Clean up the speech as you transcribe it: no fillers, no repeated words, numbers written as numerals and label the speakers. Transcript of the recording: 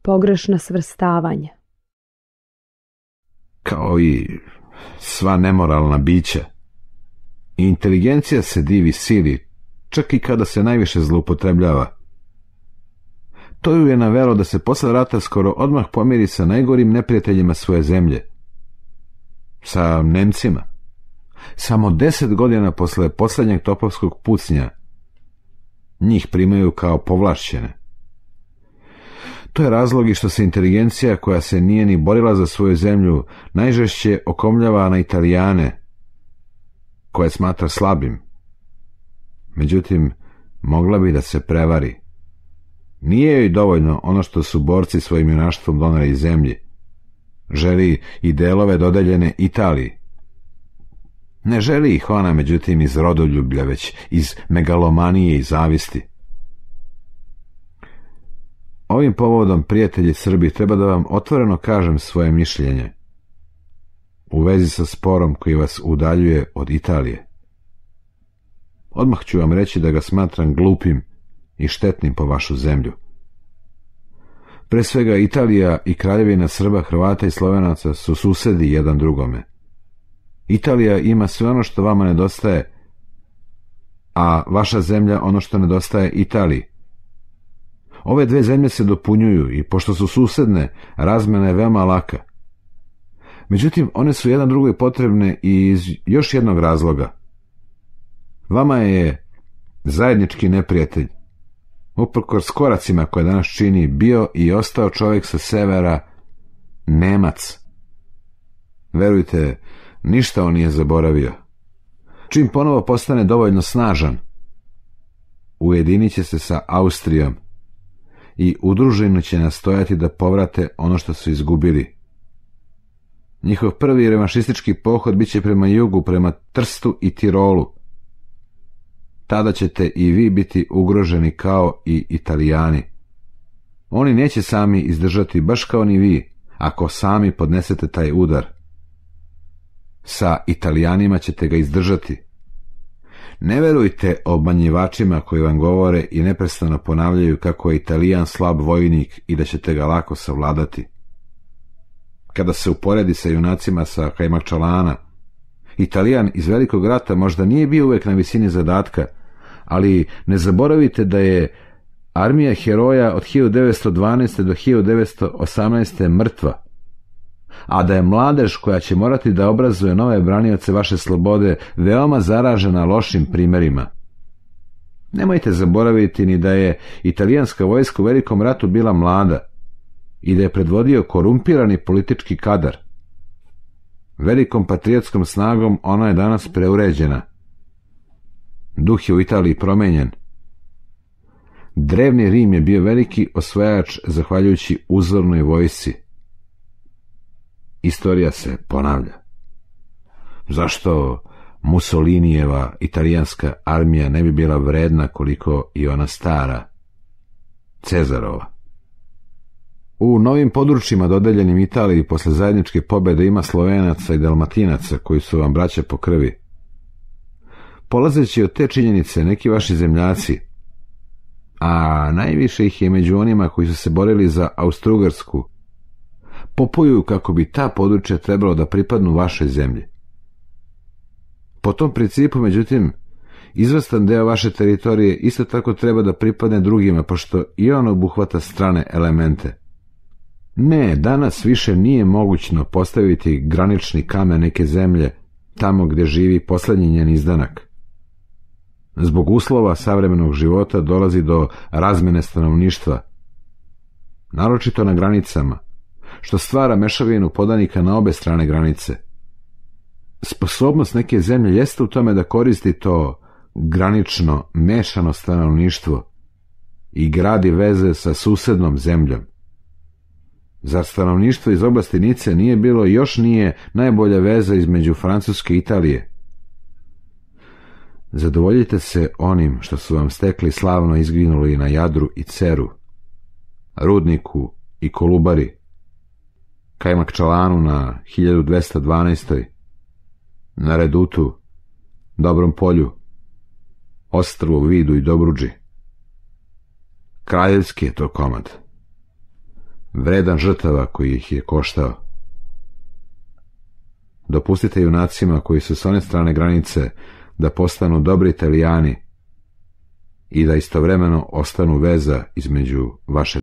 Speaker 1: pogrešna svrstavanja.
Speaker 2: Kao i sva nemoralna bića, inteligencija se divi sili, čak i kada se najviše zloupotrebljava. To ju je navelo da se posle rata skoro odmah pomiri sa najgorim neprijateljima svoje zemlje, sa Nemcima. Samo 10 godina posle poslednjeg topovskog pucnja njih primaju kao povlašćene. To je razlog i što se inteligencija, koja se nije ni borila za svoju zemlju, najžešće okomljava na Italijane, koje smatra slabim. Međutim, mogla bi da se prevari. Nije joj dovoljno ono što su borci svojim junaštvom doneli iz zemlji. Želi i delove dodeljene Italiji. Ne želi ih ona, međutim, iz rodoljublja, već iz megalomanije i zavisti. Ovim povodom, prijatelji Srbi, treba da vam otvoreno kažem svoje mišljenje u vezi sa sporom koji vas udaljuje od Italije. Odmah ću vam reći da ga smatram glupim i štetnim po vašu zemlju. Pre svega, Italija i Kraljevina Srba, Hrvata i Slovenaca su susedi jedan drugome. Italija ima sve ono što vama nedostaje, a vaša zemlja ono što nedostaje Italiji. Ove dve zemlje se dopunjuju i pošto su susedne, razmena je veoma laka. Međutim, one su jedan drugoj potrebne i iz još jednog razloga. Vama je zajednički neprijatelj, uprkos koracima koje danas čini, bio i ostao čovjek sa severa, Nemac. Verujte, ništa on nije zaboravio. Čim ponovo postane dovoljno snažan, ujedinit će se sa Austrijom i udruženo će nastojati da povrate ono što su izgubili. Njihov prvi revanšistički pohod biće prema jugu, prema Trstu i Tirolu. Tada ćete i vi biti ugroženi kao i Italijani. Oni neće sami izdržati, baš kao ni vi, ako sami podnesete taj udar. Sa Italijanima ćete ga izdržati. Ne verujte obmanjivačima koji vam govore i neprestano ponavljaju kako je Italijan slab vojnik i da ćete ga lako savladati. Kada se uporedi sa junacima sa Kajmakčalana, Italijan iz Velikog rata možda nije bio uvek na visini zadatka, ali ne zaboravite da je armija heroja od 1912. do 1918. mrtva, a da je mladež koja će morati da obrazuje nove branioce vaše slobode veoma zaražena lošim primerima. Nemojte zaboraviti ni da je italijanska vojska u Velikom ratu bila mlada i da je predvodio korumpirani politički kadar. Velikom patriotskom snagom ona je danas preuređena. Duh je u Italiji promenjen. Drevni Rim je bio veliki osvajač zahvaljujući uzornoj vojsci. Istorija se ponavlja. Zašto Mussolinijeva italijanska armija ne bi bila vredna koliko i ona stara, Cezarova? U novim područjima dodeljenim Italiji posle zajedničke pobjede ima Slovenaca i Dalmatinaca koji su vam braća po krvi. Polazeći od te činjenice, neki vaši zemljaci, a najviše ih je među onima koji su se borili za Austrougarsku, popuju kako bi ta područja trebalo da pripadnu vašoj zemlji. Po tom principu, međutim, izvestan deo vaše teritorije isto tako treba da pripadne drugima, pošto i on obuhvata strane elemente. Ne, danas više nije mogućno postaviti granični kamen neke zemlje tamo gde živi poslednji njen izdanak. Zbog uslova savremenog života dolazi do razmene stanovništva, naročito na granicama, što stvara mešavinu podanika na obe strane granice. Sposobnost neke zemlje jeste u tome da koristi to granično, mešano stanovništvo i gradi veze sa susednom zemljom. Zar stanovništvo iz oblasti Nice nije bilo i još nije najbolja veza između Francuske i Italije? Zadovoljite se onim što su vam stekli slavno izginuli na Jadru i Ceru, Rudniku i Kolubari, Kajmakčalanu na 1212. na Redutu, Dobrom polju, Ostrvu, Vidu i Dobruđi. Kraljevski je to komad. vredan žrtava koji ih je koštao. Dopustite junacima koji su s one strane granice da postanu dobri Italijani i da istovremeno ostanu veza između vaše